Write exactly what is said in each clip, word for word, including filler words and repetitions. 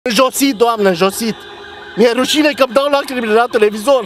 Înjosit, doamnă, înjosit. Mi-e rușine că îmi dau lacrimile la televizor.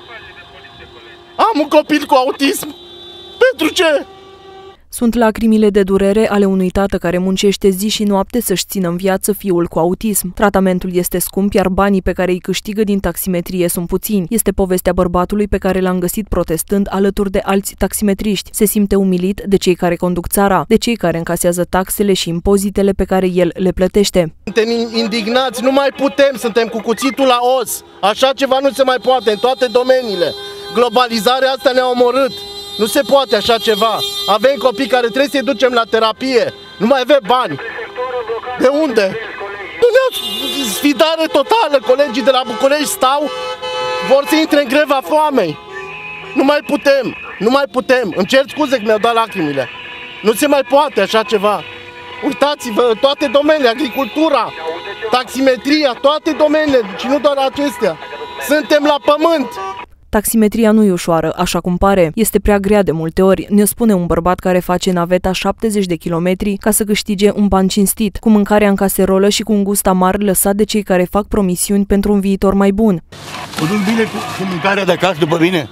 Am un copil cu autism. Pentru ce? Sunt lacrimile de durere ale unui tată care muncește zi și noapte să-și țină în viață fiul cu autism. Tratamentul este scump, iar banii pe care îi câștigă din taximetrie sunt puțini. Este povestea bărbatului pe care l-am găsit protestând alături de alți taximetriști. Se simte umilit de cei care conduc țara, de cei care încasează taxele și impozitele pe care el le plătește. Suntem indignați, nu mai putem, suntem cu cuțitul la os. Așa ceva nu se mai poate în toate domeniile. Globalizarea asta ne-a omorât. Nu se poate așa ceva. Avem copii care trebuie să-i ducem la terapie. Nu mai avem bani. De unde? Nu ne-au sfidare totală. Colegii de la București stau, vor să intre în greva foamei. Nu mai putem. Nu mai putem. Îmi cer scuze că mi-au dat lacrimile. Nu se mai poate așa ceva. Uitați-vă, toate domeniile, agricultura, taximetria, toate domeniile, și nu doar acestea. Suntem la pământ. Taximetria nu e ușoară, așa cum pare. Este prea grea de multe ori, ne spune un bărbat care face naveta șaptezeci de kilometri ca să câștige un ban cinstit, cu mâncarea în caserolă și cu un gust amar lăsat de cei care fac promisiuni pentru un viitor mai bun. O duc bine cu, cu mâncarea de acasă după mine?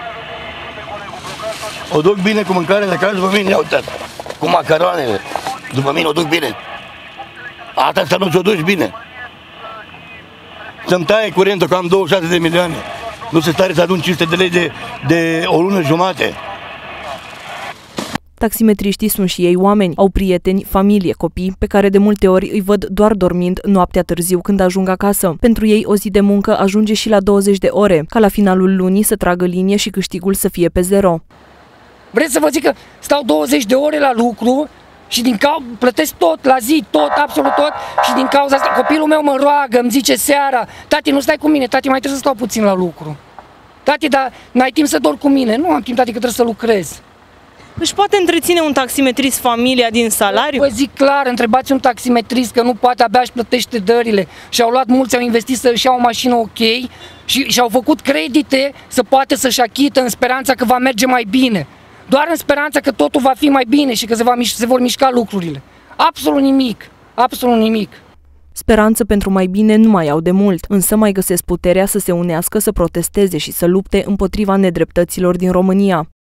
O duc bine cu mâncarea de acasă după mine? Ia uite, cu macaroanele. După mine o duc bine. Asta să nu ți-o duci bine. Să-mi taie curentul că am douăzeci și șase de milioane. Nu se stare să adun cinci sute de lei de, de o lună jumate. Taximetriștii sunt și ei oameni, au prieteni, familie, copii, pe care de multe ori îi văd doar dormind noaptea târziu când ajung acasă. Pentru ei o zi de muncă ajunge și la douăzeci de ore, ca la finalul lunii să tragă linie și câștigul să fie pe zero. Vreți să vă zic că stau douăzeci de ore la lucru și din cau plătesc tot, la zi, tot, absolut tot, și din cauza asta copilul meu mă roagă, îmi zice seara: tati, nu stai cu mine, tati, mai trebuie să stau puțin la lucru. Tati, dar n-ai timp să dormi cu mine? Nu am timp, tati, că trebuie să lucrez. Își poate întreține un taximetrist familia din salariu? Vă zic clar, întrebați un taximetrist că nu poate, abia își plătește dările. Și-au luat mulți, au investit să-și iau o mașină ok și și-au făcut credite să poate să-și achită în speranța că va merge mai bine. Doar în speranța că totul va fi mai bine și că se, va, se vor mișca lucrurile. Absolut nimic, absolut nimic. Speranță pentru mai bine nu mai au de mult, însă mai găsesc puterea să se unească, să protesteze și să lupte împotriva nedreptăților din România.